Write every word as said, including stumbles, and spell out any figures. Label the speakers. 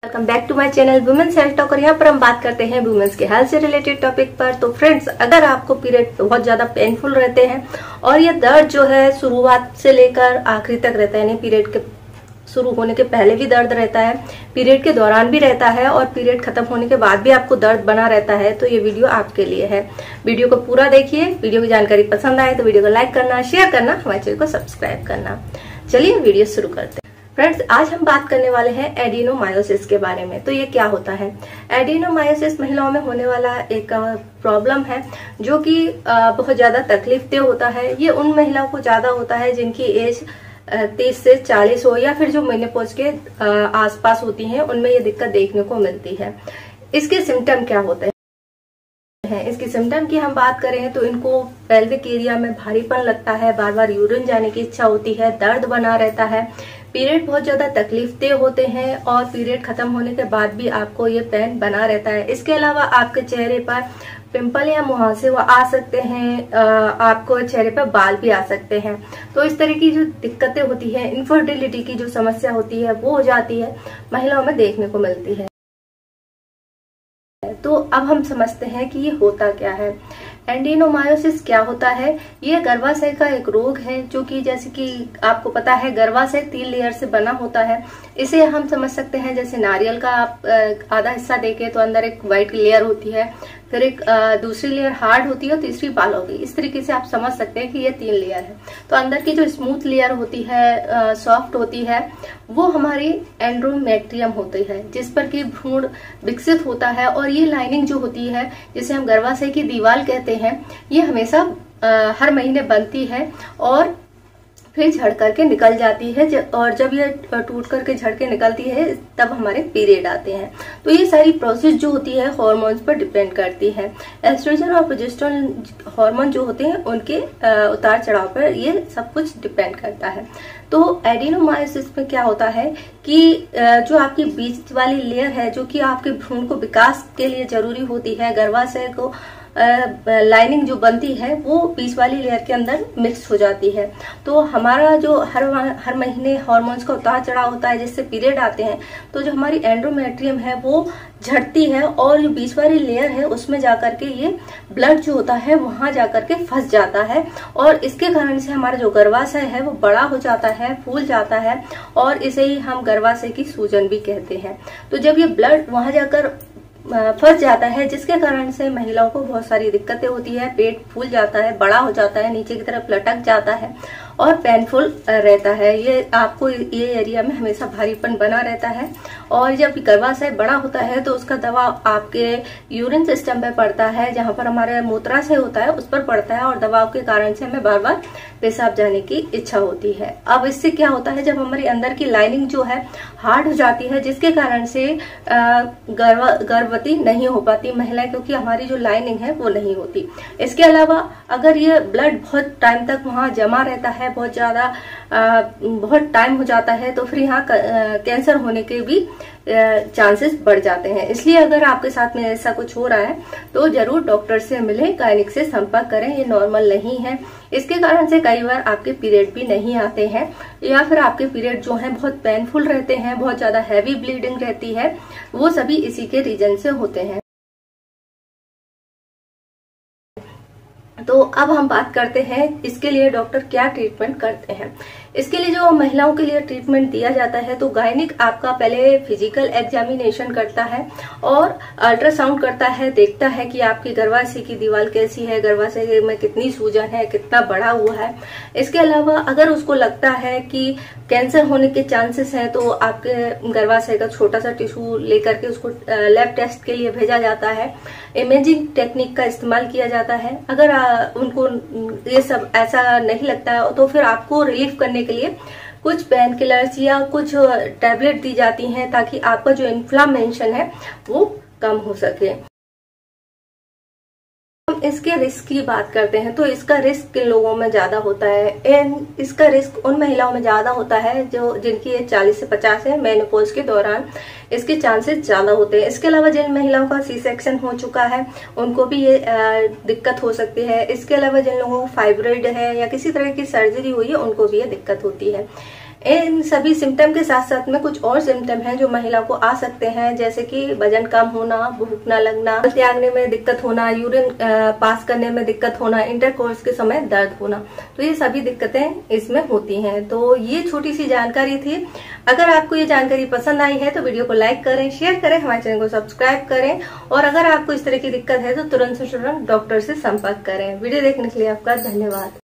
Speaker 1: Welcome back to my channel women's health talk. और यहाँ पर हम बात करते हैं वुमेन्स के हेल्थ से रिलेटेड टॉपिक पर। तो फ्रेंड्स, अगर आपको पीरियड बहुत ज्यादा पेनफुल रहते हैं और ये दर्द जो है शुरुआत से लेकर आखिरी तक रहता है, यानी पीरियड के शुरू होने के पहले भी दर्द रहता है, पीरियड के दौरान भी रहता है और पीरियड खत्म होने के बाद भी आपको दर्द बना रहता है, तो ये वीडियो आपके लिए है। वीडियो को पूरा देखिए। वीडियो की जानकारी पसंद आए तो वीडियो को लाइक करना, शेयर करना, हमारे चैनल को सब्सक्राइब करना। चलिए वीडियो शुरू करते हैं। फ्रेंड्स, आज हम बात करने वाले हैं एडिनोमायोसिस के बारे में। तो ये क्या होता है? एडिनोमायोसिस महिलाओं में होने वाला एक प्रॉब्लम है जो कि बहुत ज्यादा तकलीफदेह होता है। ये उन महिलाओं को ज्यादा होता है जिनकी एज तीस से चालीस हो या फिर जो मेनोपॉज के आसपास होती हैं, उनमें ये दिक्कत देखने को मिलती है। इसके सिम्टम क्या होते हैं? है इसकी सिम्टम की हम बात करें तो इनको पेल्विक एरिया में भारीपन लगता है, बार बार यूरिन जाने की इच्छा होती है, दर्द बना रहता है, पीरियड बहुत ज्यादा तकलीफदेह होते हैं और पीरियड खत्म होने के बाद भी आपको ये पेन बना रहता है। इसके अलावा आपके चेहरे पर पिंपल या मुहासे वो आ सकते हैं, आपको चेहरे पर बाल भी आ सकते हैं। तो इस तरह की जो दिक्कतें होती है, इनफर्टिलिटी की जो समस्या होती है वो हो जाती है, महिलाओं में देखने को मिलती है। तो अब हम समझते हैं कि ये होता क्या है। एडिनोमायोसिस क्या होता है? ये गर्भाशय का एक रोग है जो कि जैसे कि आपको पता है गर्भाशय तीन लेयर से बना होता है। इसे हम समझ सकते हैं जैसे नारियल का आप आधा हिस्सा देखें तो अंदर एक व्हाइट लेयर होती है, फिर एक दूसरी लेयर हार्ड होती है और तीसरी बाल होगी। इस तरीके से आप समझ सकते हैं कि ये तीन लेयर है। तो अंदर की जो स्मूथ लेयर होती है, सॉफ्ट होती है, वो हमारी एंड्रोमेट्रियम होती है जिस पर कि भ्रूण विकसित होता है। और ये लाइनिंग जो होती है जिसे हम गर्भाशय की दीवार कहते हैं, ये हमेशा आ, हर महीने बनती है और फिर झड़ करके निकल जाती है। और जब ये टूट करके झड़ के निकलती है तब हमारे पीरियड आते हैं। तो ये सारी प्रोसेस जो होती है हार्मोन्स पर डिपेंड करती है। एस्ट्रोजन और प्रोजेस्टेरोन हार्मोन जो होते हैं उनके उतार चढ़ाव पर ये सब कुछ डिपेंड करता है। तो एडिनोमायोसिस में क्या होता है कि जो आपकी बीच वाली लेयर है जो कि आपके भ्रूण को विकास के लिए जरूरी होती है, गर्भाशय को लाइनिंग जो बनती है वो बीच वाली लेयर के अंदर मिक्स हो जाती है। तो हमारा जो हर हर महीने हार्मोन्स का उतार चढ़ाव होता है जिससे पीरियड आते हैं, तो जो हमारी एंड्रोमेट्रियम है वो झड़ती है और जो बीच वाली लेयर है उसमें जाकर के ये ब्लड जो होता है वहां जाकर के फंस जाता है और इसके कारण से हमारा जो गर्भाशय है वो बड़ा हो जाता है, फूल जाता है और इसे ही हम गर्भाशय की सूजन भी कहते हैं। तो जब ये ब्लड वहां जाकर फंस जाता है जिसके कारण से महिलाओं को बहुत सारी दिक्कतें होती है, पेट फूल जाता है, बड़ा हो जाता है, नीचे की तरफ लटक जाता है और पेनफुल रहता है। ये आपको ये एरिया में हमेशा भारीपन बना रहता है और जब गर्भाशय बड़ा होता है तो उसका दबाव आपके यूरिन सिस्टम पे पड़ता है, जहां पर हमारे मूत्राशय होता है उस पर पड़ता है और दबाव के कारण से हमें बार बार पेशाब जाने की इच्छा होती है। अब इससे क्या होता है, जब हमारी अंदर की लाइनिंग जो है हार्ड हो जाती है जिसके कारण से गर्भ गर्भवती नहीं हो पाती महिला, क्योंकि हमारी जो लाइनिंग है वो नहीं होती। इसके अलावा अगर ये ब्लड बहुत टाइम तक वहां जमा रहता है, बहुत ज्यादा बहुत टाइम हो जाता है, तो फिर यहाँ कैंसर होने के भी चांसेस बढ़ जाते हैं। इसलिए अगर आपके साथ में ऐसा कुछ हो रहा है तो जरूर डॉक्टर से मिलें, गायनिक से संपर्क करें। ये नॉर्मल नहीं है। इसके कारण से कई बार आपके पीरियड भी नहीं आते हैं या फिर आपके पीरियड जो हैं बहुत पेनफुल रहते हैं, बहुत ज्यादा हैवी ब्लीडिंग रहती है, वो सभी इसी के रीजन से होते हैं। तो अब हम बात करते हैं इसके लिए डॉक्टर क्या ट्रीटमेंट करते हैं। इसके लिए जो महिलाओं के लिए ट्रीटमेंट दिया जाता है, तो गायनिक आपका पहले फिजिकल एग्जामिनेशन करता है और अल्ट्रासाउंड करता है, देखता है कि आपकी गर्भाशय की दीवार कैसी है, गर्भाशय में कितनी सूजन है, कितना बड़ा हुआ है। इसके अलावा अगर उसको लगता है कि कैंसर होने के चांसेस हैं तो आपके गर्भाशय का छोटा सा टिश्यू लेकर के उसको लैब टेस्ट के लिए भेजा जाता है। इमेजिंग टेक्निक का इस्तेमाल किया जाता है। अगर उनको ये सब ऐसा नहीं लगता तो फिर आपको रिलीफ करने के लिए कुछ पेन किलर्स या कुछ टैबलेट दी जाती हैं ताकि आपका जो इन्फ्लामेशन है वो कम हो सके। हम इसके रिस्क की बात करते हैं तो इसका रिस्क किन लोगों में ज्यादा होता है? एंड इसका रिस्क उन महिलाओं में ज्यादा होता है जो जिनकी एज चालीस से पचास है। मेनोपॉज के दौरान इसके चांसेस ज्यादा होते हैं। इसके अलावा जिन महिलाओं का सी सेक्शन हो चुका है उनको भी ये दिक्कत हो सकती है। इसके अलावा जिन लोगों को फाइब्रॉइड है या किसी तरह की सर्जरी हुई है उनको भी ये दिक्कत होती है। इन सभी सिम्टम के साथ साथ में कुछ और सिम्टम हैं जो महिला को आ सकते हैं, जैसे कि वजन कम होना, भूख न लगना, त्यागने में दिक्कत होना, यूरिन पास करने में दिक्कत होना, इंटरकोर्स के समय दर्द होना। तो ये सभी दिक्कतें इसमें होती हैं। तो ये छोटी सी जानकारी थी। अगर आपको ये जानकारी पसंद आई है तो वीडियो को लाइक करें, शेयर करें, हमारे चैनल को सब्सक्राइब करें, और अगर आपको इस तरह की दिक्कत है तो तुरंत से तुरंत डॉक्टर से संपर्क करें। वीडियो देखने के लिए आपका धन्यवाद।